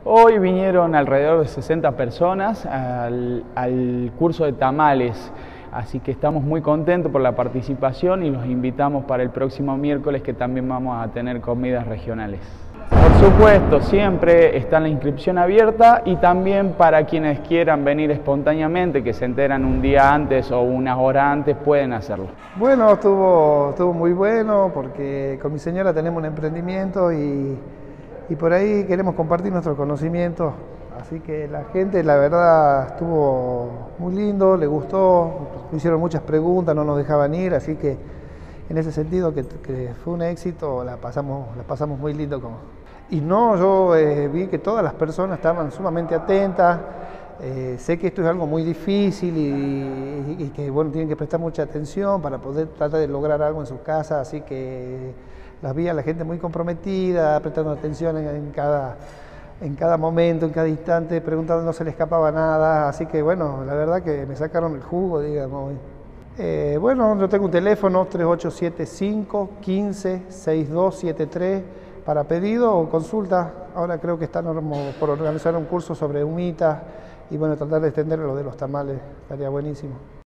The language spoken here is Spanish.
Hoy vinieron alrededor de 60 personas al curso de tamales, así que estamos muy contentos por la participación y los invitamos para el próximo miércoles, que también vamos a tener comidas regionales. Por supuesto, siempre está la inscripción abierta, y también para quienes quieran venir espontáneamente, que se enteran un día antes o unas horas antes, pueden hacerlo. Bueno, estuvo muy bueno porque con mi señora tenemos un emprendimiento y por ahí queremos compartir nuestros conocimientos. Así que la gente, la verdad, estuvo muy lindo, le gustó, me hicieron muchas preguntas, no nos dejaban ir, así que en ese sentido que fue un éxito, la pasamos muy lindo. Y no, yo vi que todas las personas estaban sumamente atentas. Sé que esto es algo muy difícil y que bueno, tienen que prestar mucha atención para poder tratar de lograr algo en su casa, así que las vi a la gente muy comprometida, prestando atención en cada momento, en cada instante, preguntando, no se le escapaba nada, así que bueno, la verdad que me sacaron el jugo, digamos. Bueno, yo tengo un teléfono 3875 15 6273 para pedido o consulta. Ahora creo que están por organizar un curso sobre humitas y bueno, tratar de extender lo de los tamales, estaría buenísimo.